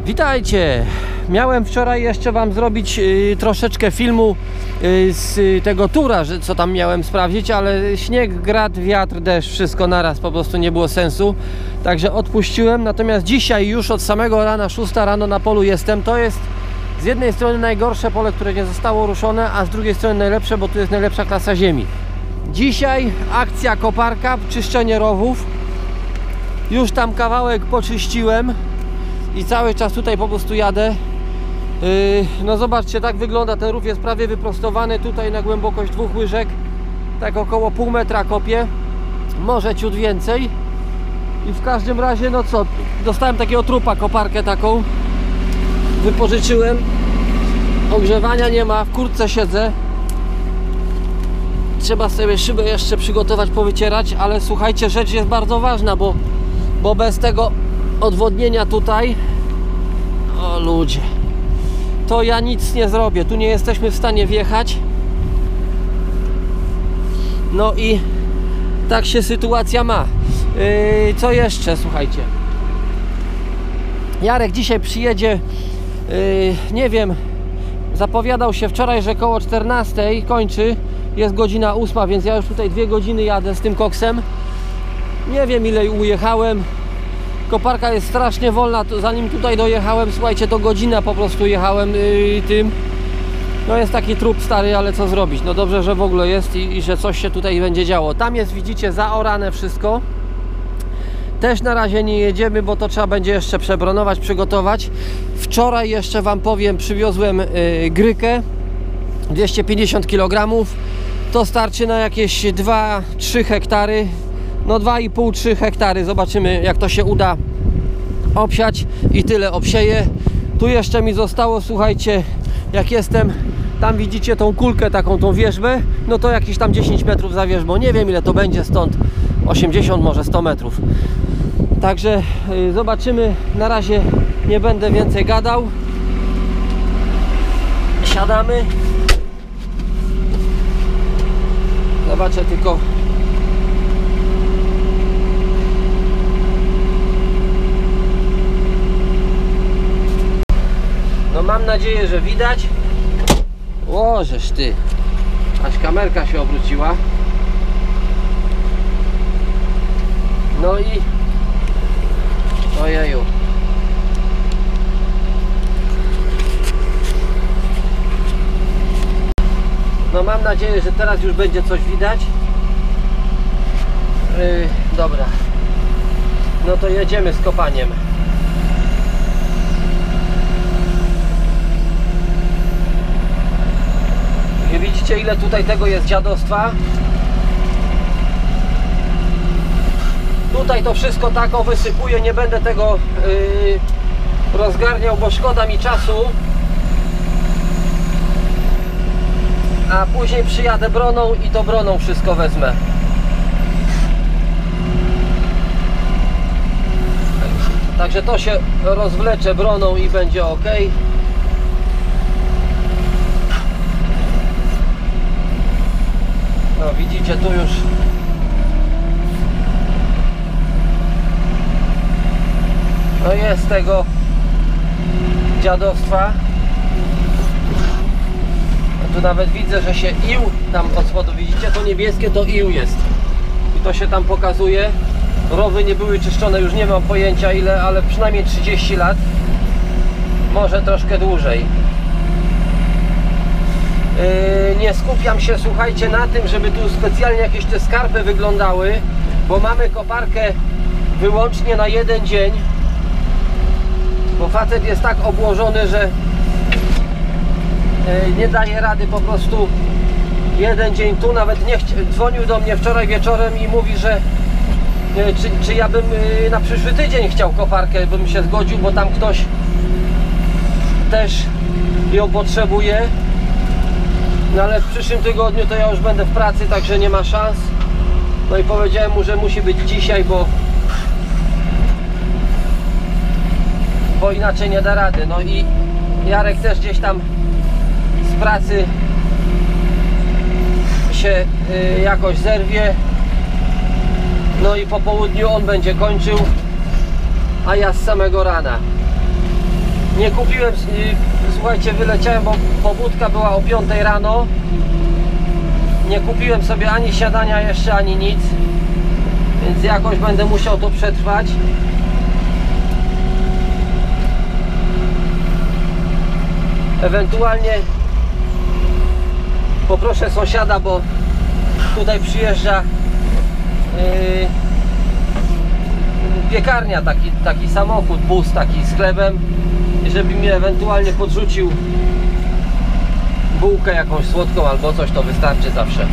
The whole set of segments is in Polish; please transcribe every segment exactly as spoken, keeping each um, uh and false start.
Witajcie! Miałem wczoraj jeszcze wam zrobić y, troszeczkę filmu y, z y, tego tura, że, co tam miałem sprawdzić, ale śnieg, grad, wiatr, deszcz, wszystko naraz, po prostu nie było sensu. Także odpuściłem, natomiast dzisiaj już od samego rana, szósta rano na polu jestem. To jest z jednej strony najgorsze pole, które nie zostało ruszone, a z drugiej strony najlepsze, bo tu jest najlepsza klasa ziemi. Dzisiaj akcja koparka, czyszczenie rowów. Już tam kawałek poczyściłem i cały czas tutaj po prostu jadę. Yy, no zobaczcie, tak wygląda, ten rów jest prawie wyprostowany, tutaj na głębokość dwóch łyżek, tak około pół metra kopię, może ciut więcej. I w każdym razie, no co, dostałem takiego trupa, koparkę taką, wypożyczyłem, ogrzewania nie ma, w kurtce siedzę. Trzeba sobie szybę jeszcze przygotować, powycierać, ale słuchajcie, rzecz jest bardzo ważna, bo, bo bez tego odwodnienia tutaj, o ludzie, to ja nic nie zrobię, tu nie jesteśmy w stanie wjechać. No i tak się sytuacja ma. Yy, co jeszcze, słuchajcie, Jarek dzisiaj przyjedzie, yy, nie wiem, zapowiadał się wczoraj, że koło czternastej kończy, jest godzina ósma, więc ja już tutaj dwie godziny jadę z tym koksem. Nie wiem, ile ujechałem. Koparka jest strasznie wolna, to zanim tutaj dojechałem, słuchajcie, to godzina po prostu jechałem yy, tym. No jest taki trup stary, ale co zrobić? No dobrze, że w ogóle jest i, i że coś się tutaj będzie działo. Tam jest, widzicie, zaorane wszystko. Też na razie nie jedziemy, bo to trzeba będzie jeszcze przebronować, przygotować. Wczoraj jeszcze wam powiem, przywiozłem yy, grykę dwieście pięćdziesiąt kilogramów. To starczy na jakieś dwa trzy hektary. No dwa i pół trzy hektary. Zobaczymy, jak to się uda obsiać i tyle obsieję. Tu jeszcze mi zostało, słuchajcie, jak jestem, tam widzicie tą kulkę, taką tą wierzbę, no to jakieś tam dziesięć metrów za wierzbą. Nie wiem, ile to będzie stąd, osiemdziesiąt, może sto metrów. Także yy, zobaczymy. Na razie nie będę więcej gadał. Siadamy. Zobaczę tylko. No mam nadzieję, że widać. Łożesz ty. Aż kamerka się obróciła. No i ojeju. No mam nadzieję, że teraz już będzie coś widać. Yy, dobra. No to jedziemy z kopaniem. I widzicie, ile tutaj tego jest dziadostwa. Tutaj to wszystko tak o wysypuję, nie będę tego yy, rozgarniał, bo szkoda mi czasu. A później przyjadę broną i to broną wszystko wezmę. Także to się rozwlecze broną i będzie ok. No widzicie, tu już no jest tego dziadostwa. Tu nawet widzę, że się ił tam od spodu, widzicie, to niebieskie to ił jest i to się tam pokazuje. Rowy nie były czyszczone, już nie mam pojęcia ile, ale przynajmniej trzydzieści lat, może troszkę dłużej. Yy, nie skupiam się, słuchajcie, na tym, żeby tu specjalnie jakieś te skarpy wyglądały, bo mamy koparkę wyłącznie na jeden dzień, bo facet jest tak obłożony, że nie daje rady po prostu jeden dzień tu. Nawet nie dzwonił do mnie wczoraj wieczorem i mówi, że czy, czy ja bym na przyszły tydzień chciał koparkę, bym się zgodził, bo tam ktoś też ją potrzebuje. No ale w przyszłym tygodniu to ja już będę w pracy, także nie ma szans. No i powiedziałem mu, że musi być dzisiaj, bo bo inaczej nie da rady. No i Jarek też gdzieś tam z pracy się y, jakoś zerwie. No i po południu on będzie kończył, a ja z samego rana. Nie kupiłem, słuchajcie, wyleciałem, bo pobudka była o piątej rano. Nie kupiłem sobie ani śniadania jeszcze, ani nic, więc jakoś będę musiał to przetrwać. Ewentualnie poproszę sąsiada, bo tutaj przyjeżdża yy, piekarnia, taki, taki samochód, bus taki z chlebem, i żeby mi ewentualnie podrzucił bułkę jakąś słodką albo coś, to wystarczy zawsze.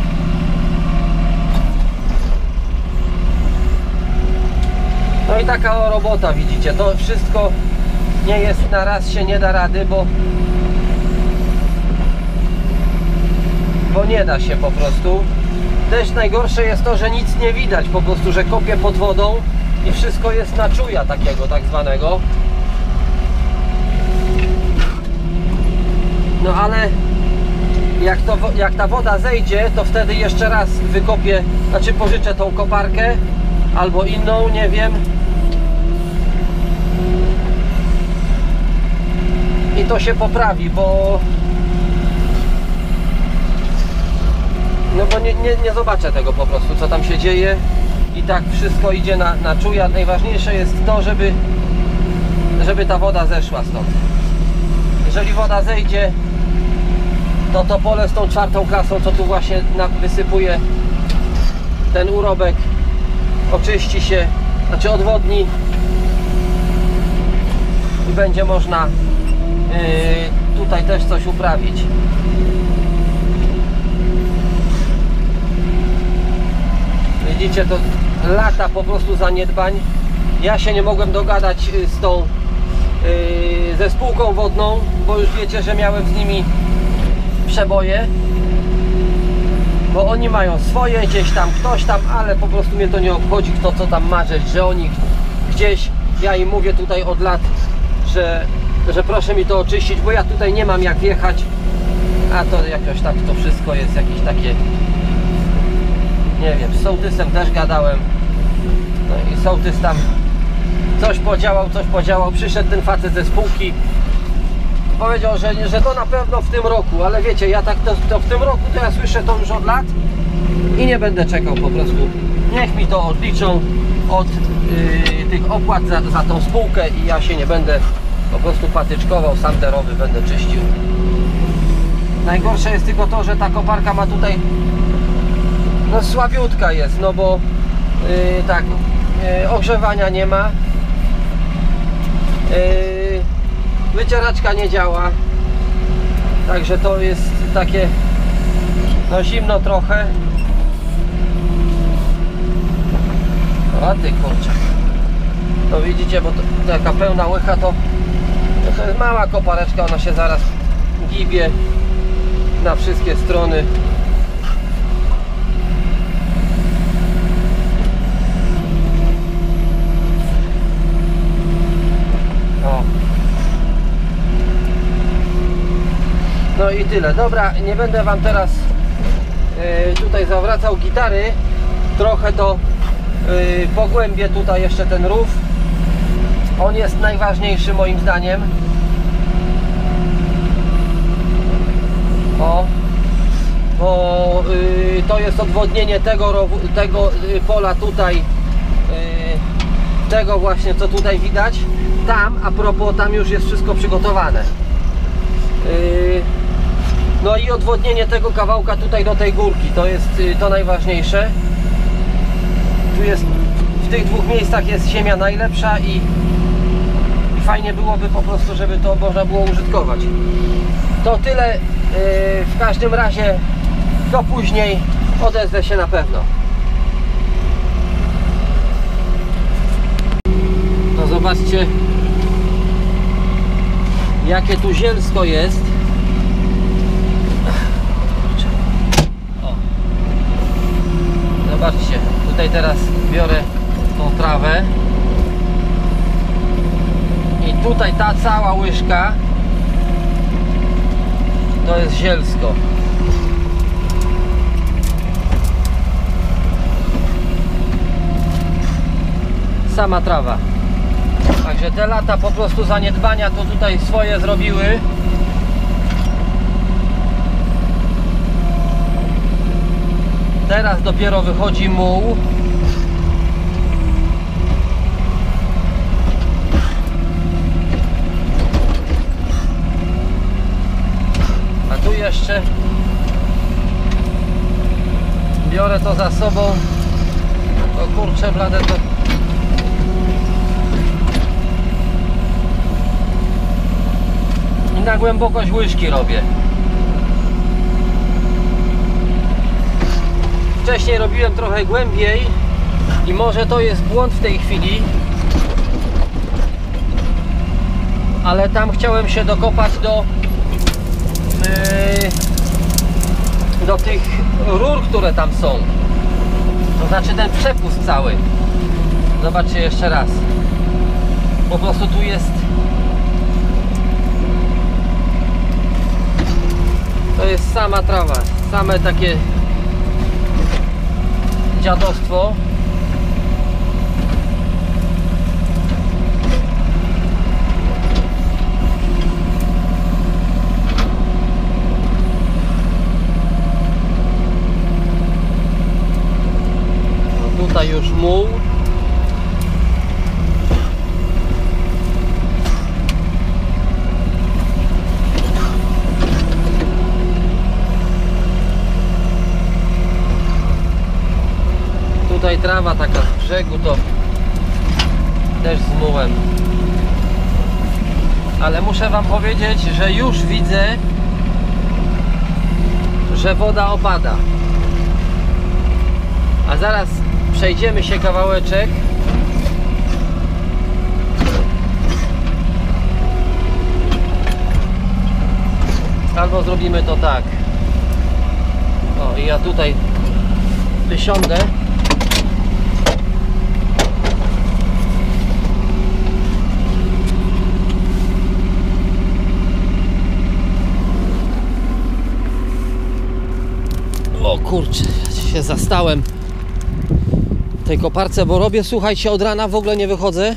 No i taka o robota, widzicie, to wszystko nie jest na raz, się nie da rady, bo bo nie da się po prostu. Też najgorsze jest to, że nic nie widać, po prostu, że kopię pod wodą i wszystko jest na czuja takiego tak zwanego. No ale jak, to, jak ta woda zejdzie, to wtedy jeszcze raz wykopię, znaczy pożyczę tą koparkę albo inną, nie wiem. I to się poprawi, bo no bo nie, nie, nie zobaczę tego po prostu, co tam się dzieje, i tak wszystko idzie na, na czuja. Najważniejsze jest to, żeby żeby ta woda zeszła stąd. Jeżeli woda zejdzie, to to pole z tą czwartą klasą, co tu właśnie wysypuje ten urobek, oczyści się, znaczy odwodni i będzie można yy, tutaj też coś uprawić. Widzicie, to lata po prostu zaniedbań. Ja się nie mogłem dogadać z tą yy, ze spółką wodną, bo już wiecie, że miałem z nimi przeboje, bo oni mają swoje, gdzieś tam ktoś tam, ale po prostu mnie to nie obchodzi, kto co tam marzeć, że oni gdzieś, ja im mówię tutaj od lat, że, że proszę mi to oczyścić, bo ja tutaj nie mam jak wjechać, a to jakoś tak to wszystko jest jakieś takie, nie wiem, z sołtysem też gadałem, no i sołtys tam coś podziałał, coś podziałał, przyszedł ten facet ze spółki, powiedział, że, że to na pewno w tym roku, ale wiecie, ja tak to, to w tym roku to ja słyszę to już od lat i nie będę czekał po prostu. Niech mi to odliczą od yy, tych opłat za, za tą spółkę i ja się nie będę po prostu patyczkował, santerowy będę czyścił. Najgorsze jest tylko to, że ta koparka ma tutaj, no słabiutka jest, no bo yy, tak, yy, ogrzewania nie ma. Yy, Wycieraczka nie działa, także to jest takie, no zimno trochę. A ty kurczę, to widzicie, bo to, taka pełna łycha to, no to jest mała kopareczka, ona się zaraz gibie na wszystkie strony. O. No i tyle. Dobra, nie będę wam teraz yy, tutaj zawracał gitary. Trochę to yy, pogłębię tutaj jeszcze ten rów. On jest najważniejszy moim zdaniem. O, bo yy, to jest odwodnienie tego, rowu, tego yy, pola tutaj, yy, tego właśnie, co tutaj widać. Tam, a propos, tam już jest wszystko przygotowane. Yy, No i odwodnienie tego kawałka tutaj do tej górki, to jest to najważniejsze. Tu jest, w tych dwóch miejscach jest ziemia najlepsza i, i fajnie byłoby po prostu, żeby to można było użytkować. To tyle, yy, w każdym razie do później odezwę się na pewno. No zobaczcie, jakie tu zielsko jest. Zobaczcie, tutaj teraz biorę tą trawę i tutaj ta cała łyżka to jest zielsko. Sama trawa. Także te lata po prostu zaniedbania to tutaj swoje zrobiły. Teraz dopiero wychodzi muł. A tu jeszcze biorę to za sobą. O kurczę blade, to i na głębokość łyżki robię. Wcześniej robiłem trochę głębiej i może to jest błąd w tej chwili, ale tam chciałem się dokopać do yy, do tych rur, które tam są, to znaczy ten przepust cały. Zobaczcie jeszcze raz, po prostu tu jest, to jest sama trawa, same takie dziadostwo. No tutaj już muł. Tutaj trawa taka z brzegu to też z mułem. Ale muszę wam powiedzieć, że już widzę, że woda opada. A zaraz przejdziemy się kawałeczek. Albo zrobimy to tak. O, i ja tutaj wysiądę. O kurczę, się zastałem w tej koparce, bo robię, słuchajcie, od rana w ogóle nie wychodzę.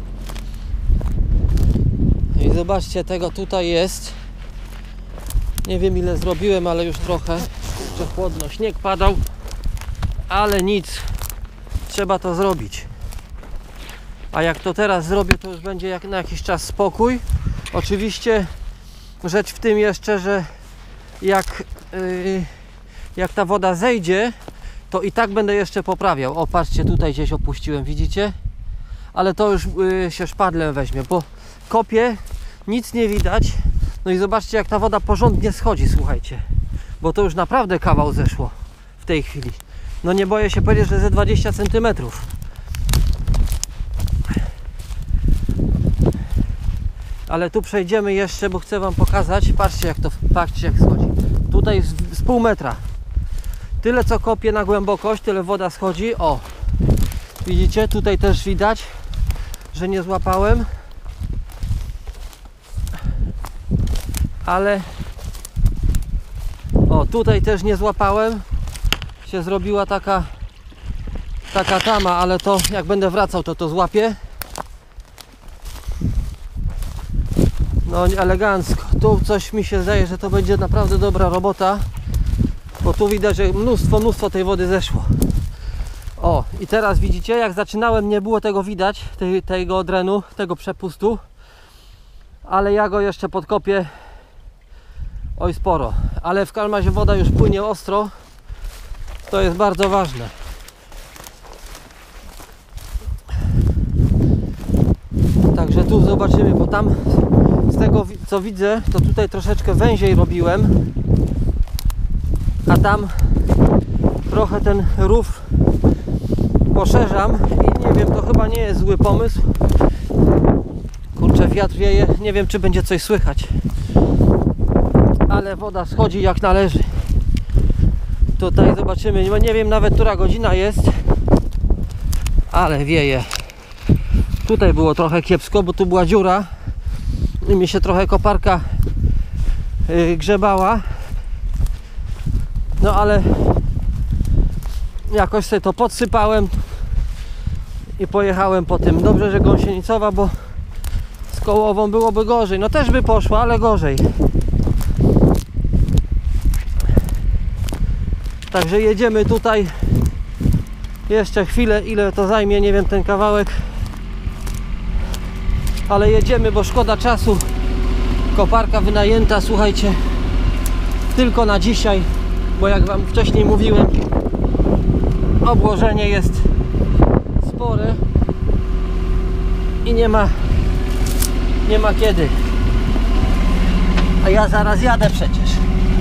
I zobaczcie, tego tutaj jest. Nie wiem ile zrobiłem, ale już trochę. Jeszcze chłodno, śnieg padał, ale nic, trzeba to zrobić. A jak to teraz zrobię, to już będzie jak na jakiś czas spokój. Oczywiście rzecz w tym jeszcze, że jak yy, jak ta woda zejdzie, to i tak będę jeszcze poprawiał. O, patrzcie, tutaj gdzieś opuściłem, widzicie? Ale to już yy, się szpadlem weźmie, bo kopię, nic nie widać. No i zobaczcie, jak ta woda porządnie schodzi, słuchajcie. Bo to już naprawdę kawał zeszło w tej chwili. No nie boję się powiedzieć, że ze dwadzieścia centymetrów. Ale tu przejdziemy jeszcze, bo chcę wam pokazać. Patrzcie, jak to, patrzcie, jak schodzi. Tutaj z, z pół metra. Tyle co kopię na głębokość, tyle woda schodzi. O, widzicie, tutaj też widać, że nie złapałem, ale o, tutaj też nie złapałem, się zrobiła taka taka tama, ale to jak będę wracał, to to złapię. No elegancko, tu coś mi się zdaje, że to będzie naprawdę dobra robota, bo tu widać, że mnóstwo, mnóstwo tej wody zeszło. O, i teraz widzicie, jak zaczynałem, nie było tego widać, tej, tego drenu, tego przepustu, ale ja go jeszcze podkopię, oj sporo, ale w każdym razie woda już płynie ostro, to jest bardzo ważne. Także tu zobaczymy, bo tam z tego co widzę, to tutaj troszeczkę węziej robiłem, a tam trochę ten rów poszerzam i nie wiem, to chyba nie jest zły pomysł. Kurczę, wiatr wieje, nie wiem czy będzie coś słychać, ale woda schodzi jak należy. Tutaj zobaczymy, nie wiem nawet która godzina jest, ale wieje. Tutaj było trochę kiepsko, bo tu była dziura i mi się trochę koparka yy, grzebała. No ale jakoś sobie to podsypałem i pojechałem po tym. Dobrze, że Gąsienicowa, bo z Kołową byłoby gorzej. No też by poszło, ale gorzej. Także jedziemy tutaj jeszcze chwilę, ile to zajmie, nie wiem, ten kawałek, ale jedziemy, bo szkoda czasu. Koparka wynajęta, słuchajcie, tylko na dzisiaj, bo jak wam wcześniej mówiłem, obłożenie jest spore i nie ma nie ma kiedy, a ja zaraz jadę przecież.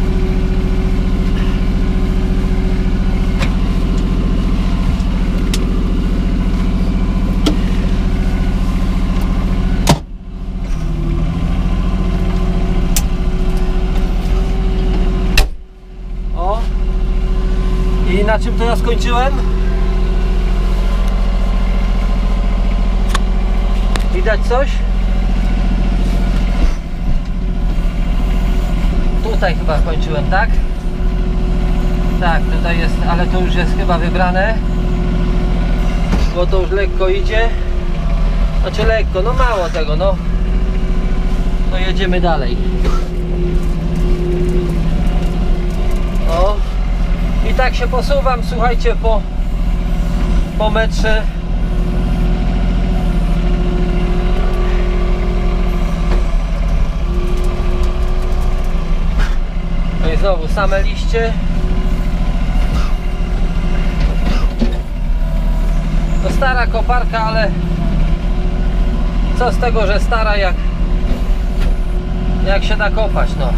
O, i na czym to ja skończyłem? Widać coś? Tutaj chyba kończyłem, tak? Tak, tutaj jest, ale to już jest chyba wybrane, bo to już lekko idzie. Znaczy lekko, no mało tego, no. No jedziemy dalej. O. I tak się posuwam, słuchajcie, po, po metrze. No i znowu same liście. To stara koparka, ale co z tego, że stara, jak jak się da kopać, no.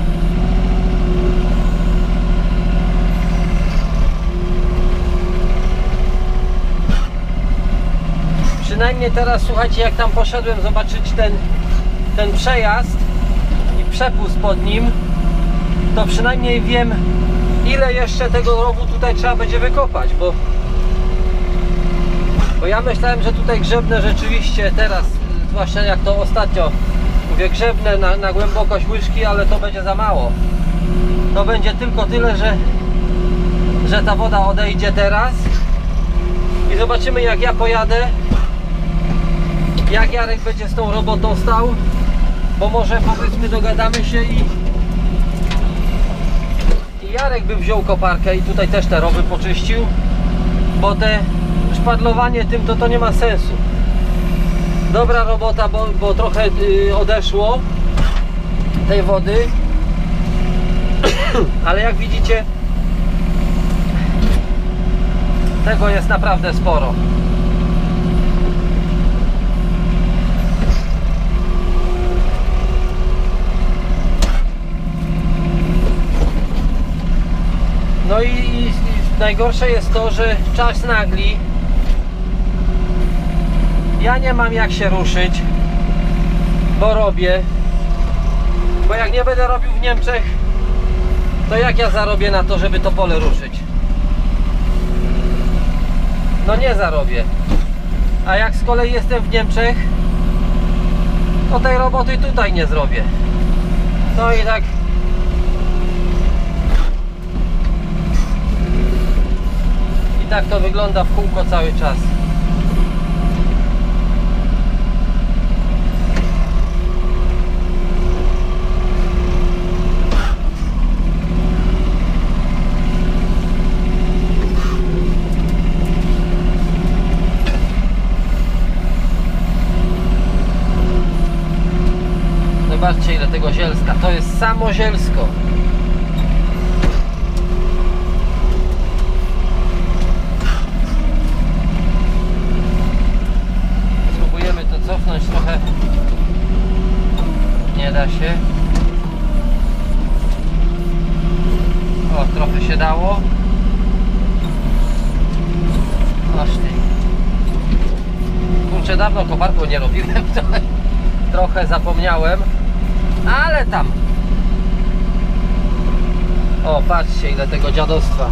Przynajmniej teraz, słuchajcie, jak tam poszedłem zobaczyć ten, ten przejazd i przepust pod nim, to przynajmniej wiem, ile jeszcze tego rowu tutaj trzeba będzie wykopać, bo bo ja myślałem, że tutaj grzebnę rzeczywiście teraz, zwłaszcza jak to ostatnio mówię, grzebnę na, na głębokość łyżki, ale to będzie za mało. To będzie tylko tyle, że że ta woda odejdzie teraz i zobaczymy, jak ja pojadę, jak Jarek będzie z tą robotą stał, bo może powiedzmy dogadamy się i i Jarek by wziął koparkę i tutaj też te rowy poczyścił, bo te szpadlowanie tym to to nie ma sensu. Dobra robota, bo, bo trochę y, odeszło tej wody, ale jak widzicie, tego jest naprawdę sporo. No i, i najgorsze jest to, że czas nagli. Ja nie mam jak się ruszyć, bo robię. Bo jak nie będę robił w Niemczech, to jak ja zarobię na to, żeby to pole ruszyć? No nie zarobię. A jak z kolei jestem w Niemczech, to tej roboty tutaj nie zrobię. No i tak i tak to wygląda w kółko cały czas. Zobaczcie, ile tego zielska. To jest samo zielsko. Spróbujemy to cofnąć trochę. Nie da się. O, trochę się dało. Aż ty. Kurczę, dawno koparką nie robiłem. Trochę zapomniałem. Ale tam. O, patrzcie, ile tego dziadostwa.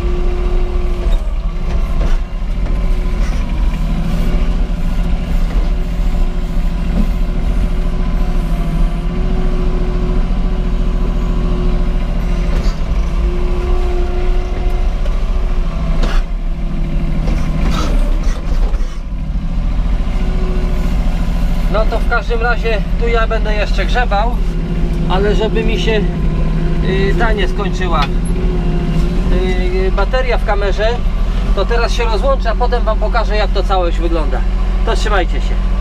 każdym razie tu ja będę jeszcze grzebał, ale żeby mi się yy, ta nie skończyła yy, bateria w kamerze, to teraz się rozłączę, a potem wam pokażę, jak to całość wygląda. To trzymajcie się.